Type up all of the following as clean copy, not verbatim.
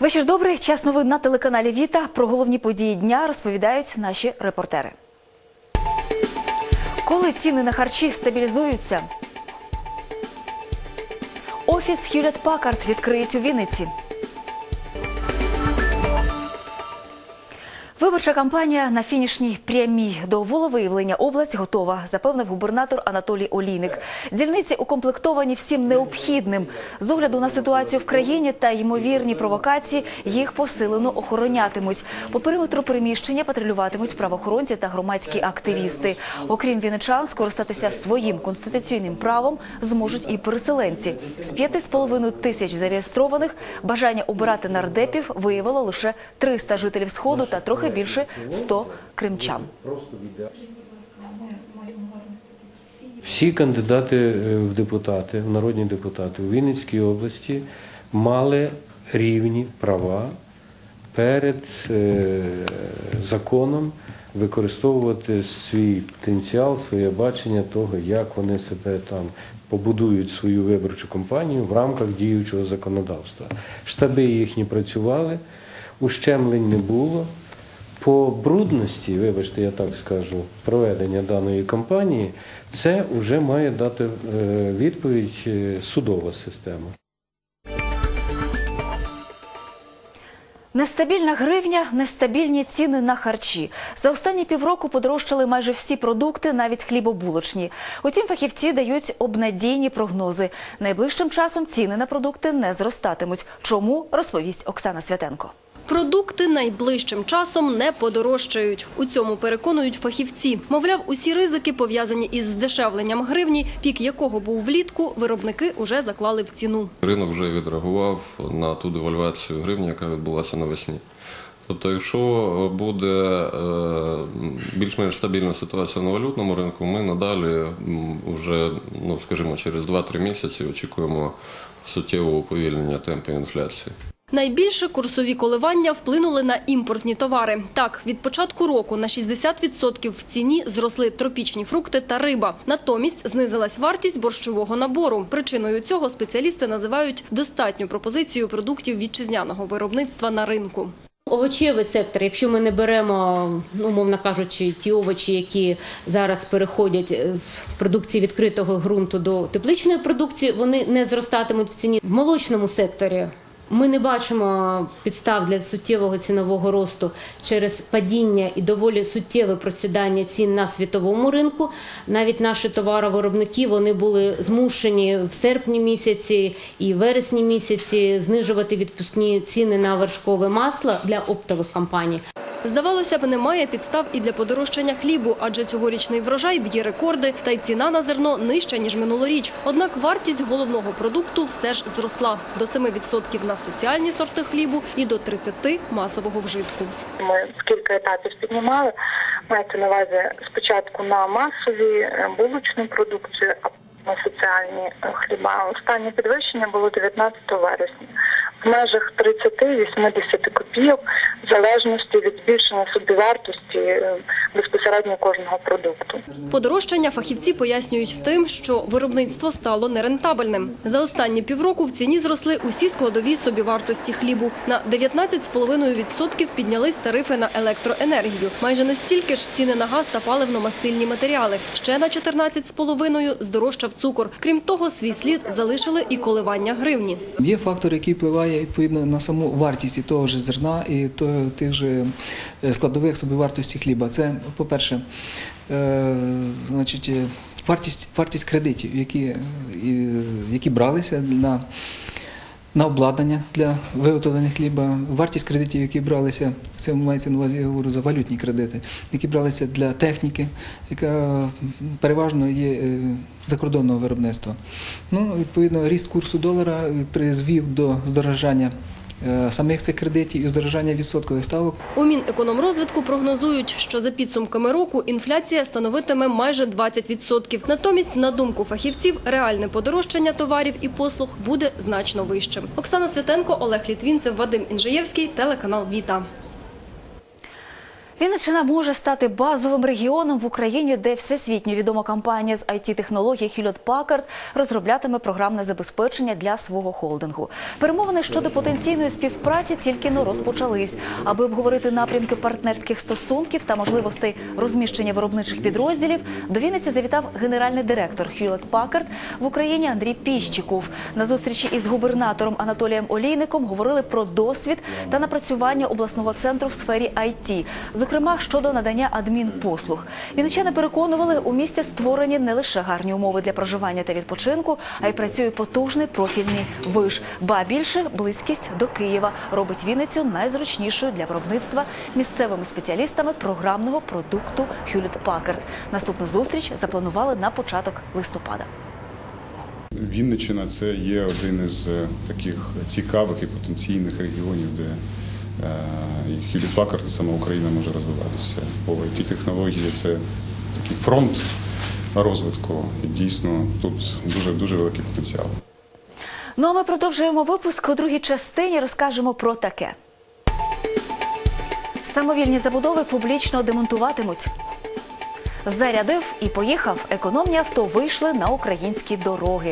Вечір добрий. Час новин на телеканалі «Віта». Про головні події дня розповідають наші репортери. Коли ціни на харчі стабілізуються? Офіс Х'юлетт-Паккард відкриють у Вінниці. Виборча кампанія на фінішній прямій. До волевиявлення область готова, запевнив губернатор Анатолій Олійник. Дільниці укомплектовані всім необхідним. З огляду на ситуацію в країні та ймовірні провокації їх посилено охоронятимуть. По периметру приміщення патрулюватимуть правоохоронці та громадські активісти. Окрім вінничан, скористатися своїм конституційним правом зможуть і переселенці. З 5,5 тисяч зареєстрованих бажання обирати нардепів виявило лише 300 жителів Сходу та трохи більше 100 кримчан. Всі кандидати в депутати, в народні депутати у Вінницькій області мали рівні права перед законом використовувати свій потенціал, своє бачення того, як вони себе там побудують свою виборчу кампанію в рамках діючого законодавства. Штаби їхні працювали, ущемлень не було. По брудності, вибачте, я так скажу, проведення даної кампанії, це вже має дати відповідь судова система. Нестабільна гривня, нестабільні ціни на харчі. За останні півроку подорожчали майже всі продукти, навіть хлібобулочні. Утім, фахівці дають обнадійні прогнози. Найближчим часом ціни на продукти не зростатимуть. Чому, розповість Оксана Святенко. Продукти найближчим часом не подорожчають. У цьому переконують фахівці. Мовляв, усі ризики, пов'язані із здешевленням гривні, пік якого був влітку, виробники уже заклали в ціну. Ринок вже відреагував на ту девальвацію гривні, яка відбулася навесні. Тобто, якщо буде більш-менш стабільна ситуація на валютному ринку, ми надалі вже, скажімо, через 2-3 місяці очікуємо суттєвого уповільнення темпів інфляції. Найбільше курсові коливання вплинули на імпортні товари. Так, від початку року на 60% в ціні зросли тропічні фрукти та риба. Натомість знизилась вартість борщового набору. Причиною цього спеціалісти називають достатню пропозицію продуктів вітчизняного виробництва на ринку. Овочевий сектор, якщо ми не беремо, умовно кажучи, ті овочі, які зараз переходять з продукції відкритого ґрунту до тепличної продукції, вони не зростатимуть в ціні. В молочному секторі ми не бачимо підстав для суттєвого цінового росту через падіння і доволі суттєве просідання цін на світовому ринку. Навіть наші товаровиробники, вони були змушені в серпні місяці і вересні місяці знижувати відпускні ціни на вершкове масло для оптових компаній. Здавалося б, немає підстав і для подорожчання хлібу, адже цьогорічний врожай б'є рекорди, та й ціна на зерно нижча, ніж минулоріч. Однак вартість головного продукту все ж зросла – до 7% на соціальні сорти хлібу і до 30% масового вжитку. Ми в кілька етапів піднімали, мається на увазі спочатку на масові булочну продукцію, а на соціальні хліба. Останнє підвищення було 19 вересня. В межах 30-80 копійок, в залежності від збільшення собівартості безпосередньо кожного продукту. Подорожчання фахівці пояснюють тим, що виробництво стало нерентабельним. За останні півроку в ціні зросли усі складові собівартості хлібу. На 19,5% піднялись тарифи на електроенергію. Майже настільки ж ціни на газ та паливно-мастильні матеріали. Ще на 14,5% здорожчав цукор. Крім того, свій слід залишили і коливання гривні. Є фактор, який впливає відповідно на саму вартість і того ж зерна, і тих же складових собівартості хліба. Це, по-перше, вартість кредитів, які бралися на обладнання для виготовлення хліба, вартість кредитів, які бралися, це мається на увазі, я говорю, за валютні кредити, які бралися для техніки, яка переважно є закордонного виробництва. Відповідно, ріст курсу долара призвів до здорожчання самих цих кредитів і здорожчання відсоткових ставок. У Мінекономрозвитку прогнозують, що за підсумками року інфляція становитиме майже 20%. Натомість, на думку фахівців, реальне подорожчання товарів і послуг буде значно вищим. Оксана Святенко, Олег Літвінцев, Вадим Інжиєвський, телеканал «Віта». Вінниччина може стати базовим регіоном в Україні, де всесвітньо відома компанія з IT-технологій Hewlett-Packard розроблятиме програмне забезпечення для свого холдингу. Перемовини щодо потенційної співпраці тільки-но розпочались. Аби обговорити напрямки партнерських стосунків та можливостей розміщення виробничих підрозділів, до Вінниці завітав генеральний директор Hewlett-Packard в Україні Андрій Піщіков. На зустрічі із губернатором Анатолієм Олійником говорили про досвід та напрацювання обласного центру в сфері IT. Зокрема, щодо надання адмінпослуг. Вінничани переконували, у місті створені не лише гарні умови для проживання та відпочинку, а й працює потужний профільний виш. Ба більше, близькість до Києва робить Вінницю найзручнішою для виробництва місцевими спеціалістами програмного продукту Hewlett-Packard. Наступну зустріч запланували на початок листопада. Вінниччина – це є один із таких цікавих і потенційних регіонів, де і Hewlett-Packard, і сама Україна може розвиватися. Бо IT-технології – це такий фронт розвитку, і дійсно тут дуже великий потенціал. Ну а ми продовжуємо випуск. У другій частині розкажемо про таке. Самовільні забудови публічно демонтуватимуть. Зарядив і поїхав. Економні авто вийшли на українські дороги.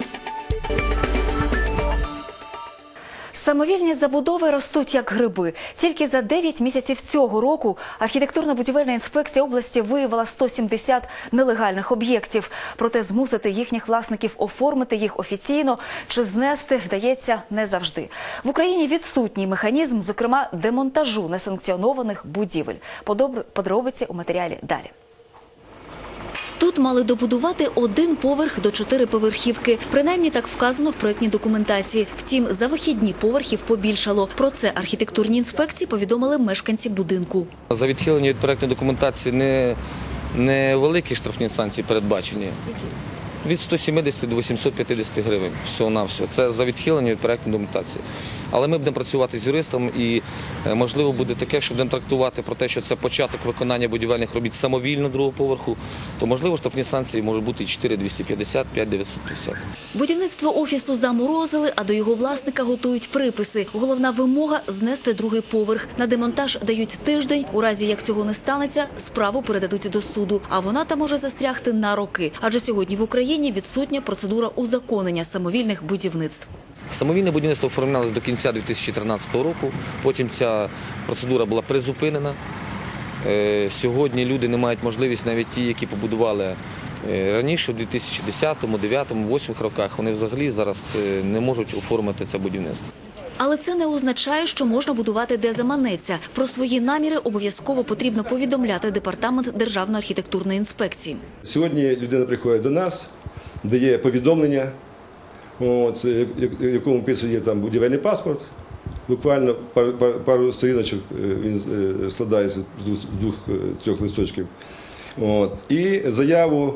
Самовільні забудови ростуть як гриби. Тільки за 9 місяців цього року архітектурно-будівельна інспекція області виявила 170 нелегальних об'єктів. Проте змусити їхніх власників оформити їх офіційно чи знести вдається не завжди. В Україні відсутній механізм, зокрема, демонтажу несанкціонованих будівель. Подробиці у матеріалі далі. Тут мали добудувати 1 поверх до 4-поверхівки. Принаймні так вказано в проєктній документації. Втім, за вихідні поверхів побільшало. Про це архітектурні інспекції повідомили мешканці будинку. За відхилення від проєктної документації не великі штрафні санкції передбачені. Від 170 до 850 гривень всього-навсього. Це за відхилення від проєктної документації. Але ми будемо працювати з юристом і можливо буде таке, що будемо трактувати про те, що це початок виконання будівельних робіт самовільно 2-го поверху, то можливо штрафні санкції можуть бути і 4,250, 5,950. Будівництво офісу заморозили, а до його власника готують приписи. Головна вимога – знести 2-й поверх. На демонтаж дають тиждень. У разі, як цього не станеться, справу передадуть до суду. А вона там може застрягти на роки. Адже сьогодні в Україні відсутня процедура узаконення самовільних будівництв. Самовільне будівництво оформлялося до кінця 2013 року, потім ця процедура була призупинена. Сьогодні люди не мають можливість, навіть ті, які побудували раніше, у 2010, 2009, 2008 роках, вони взагалі зараз не можуть оформити це будівництво. Але це не означає, що можна будувати де заманеться. Про свої наміри обов'язково потрібно повідомляти Департамент Державної архітектурної інспекції. Сьогодні людина приходить до нас, дає повідомлення, в якому вписує там будівельний паспорт. Буквально пару сторіночок він складається з 2-3 листочків. І заяву,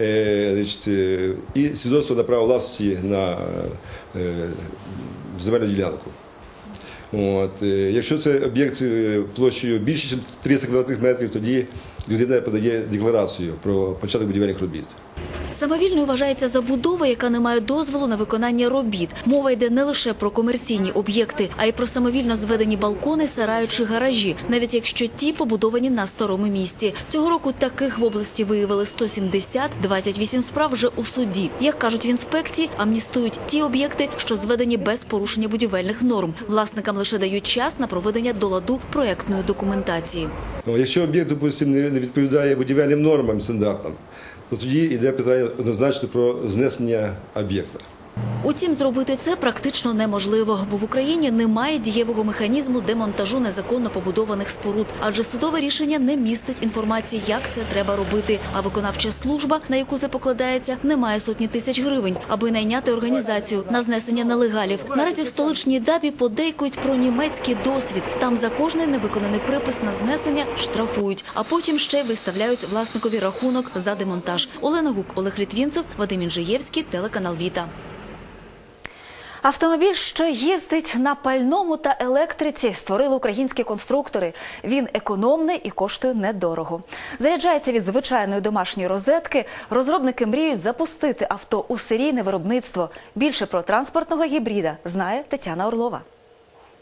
і свідоцтво на право власності на земельну ділянку. Якщо це об'єкт площею більше, ніж 300 квадратних метрів, тоді людина подає декларацію про початок будівельних робіт. Самовільною вважається забудова, яка не має дозволу на виконання робіт. Мова йде не лише про комерційні об'єкти, а й про самовільно зведені балкони, сараї чи гаражі, навіть якщо ті побудовані на старому місці. Цього року таких в області виявили 170, 28 справ вже у суді. Як кажуть в інспекції, амністують ті об'єкти, що зведені без порушення будівельних норм. Власникам лише дають час на проведення до ладу проєктної документації. Якщо об'єкт, допустимо, не відповідає будівельним нормам, стандартам, то тоді йде питання однозначно про знесення об'єкта. Утім, зробити це практично неможливо, бо в Україні немає дієвого механізму демонтажу незаконно побудованих споруд, адже судове рішення не містить інформації, як це треба робити, а виконавча служба, на яку це покладається, не має сотні тисяч гривень, аби найняти організацію на знесення нелегалів. Наразі в столичній ДАБі подейкують про німецький досвід. Там за кожний невиконаний припис на знесення штрафують, а потім ще виставляють власникові рахунок за демонтаж. Олена Гук, Олег Літвінцев, Вадим Інжиєвський, телеканал «Віта». Автомобіль, що їздить на пальному та електриці, створили українські конструктори. Він економний і коштує недорого. Заряджається від звичайної домашньої розетки. Розробники мріють запустити авто у серійне виробництво. Більше про транспортного гібрида знає Тетяна Орлова.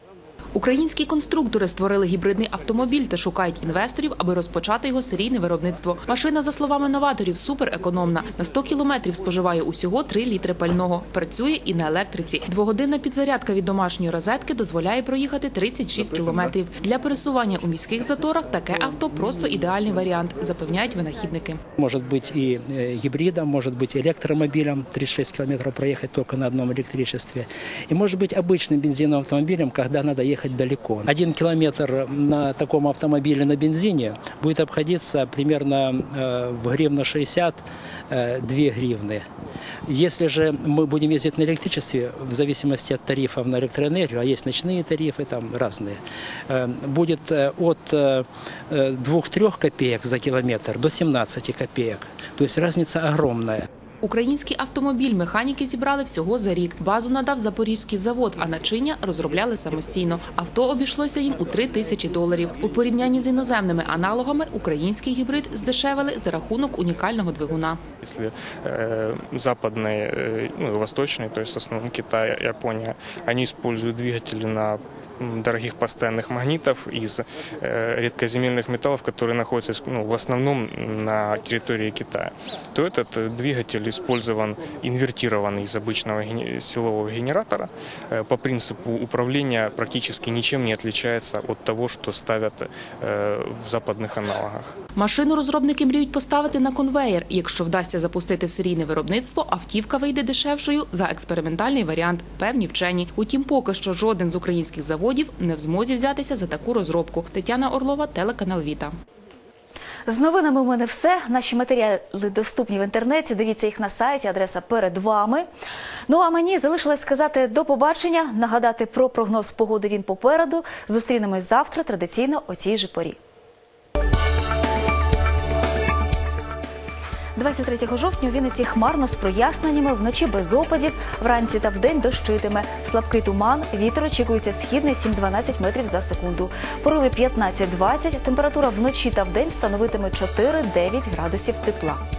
Українські конструктори створили гібридний автомобіль та шукають інвесторів, аби розпочати його серійне виробництво. Машина, за словами новаторів, суперекономна. На 100 кілометрів споживає усього 3 літри пального. Працює і на електриці. Двогодинна підзарядка від домашньої розетки дозволяє проїхати 36 кілометрів. Для пересування у міських заторах таке авто просто ідеальний варіант, запевняють винахідники. Может быть и гибридом, может быть электромобилем, 36 километров проехать только на одном электричестве. И может быть обычным бензиновым автомобилем, когда надо ехать далеко. 1 километр на таком автомобиле на бензине будет обходиться примерно в гривна 60, 2 гривны. Если же мы будем ездить на электричестве, в зависимости от тарифов на электроэнергию, а есть ночные тарифы, там разные, будет от 2-3 копеек за километр до 17 копеек. То есть разница огромная. Український автомобіль механіки зібрали всього за рік. Базу надав Запорізький завод, а начиння розробляли самостійно. Авто обійшлося їм у $3000. У порівнянні з іноземними аналогами український гібрид здешевили за рахунок унікального двигуна. Если западные, восточные, то есть в основном Китай, Япония, они используют двигатели на дорогих постоянных магнитов из редкоземельных металлов, которые находятся в основном на территории Китая, то этот двигатель использован инвертированный из обычного силового генератора. По принципу управления практически ничем не отличается от того, что ставят в западных аналогах. Машину розробники мріють поставити на конвеєр. І якщо вдасться запустити в серійне виробництво, автівка вийде дешевшою за експериментальний варіант, певні вчені. Утім, поки що жоден з українських заводів не в змозі взятися за таку розробку. Тетяна Орлова, телеканал Віта. З новинами у мене все. Наші матеріали доступні в інтернеті. Дивіться їх на сайті, адреса перед вами. Ну а мені залишилось сказати до побачення, нагадати про прогноз погоди, він попереду. Зустрінемось завтра традиційно о цій же порі. 23 жовтня у Вінниці хмарно з проясненнями, вночі без опадів, вранці та вдень дощитиме. Слабкий туман, вітер очікується східний 7-12 метрів за секунду. Пориви 15-20, температура вночі та вдень становитиме 4-9 градусів тепла.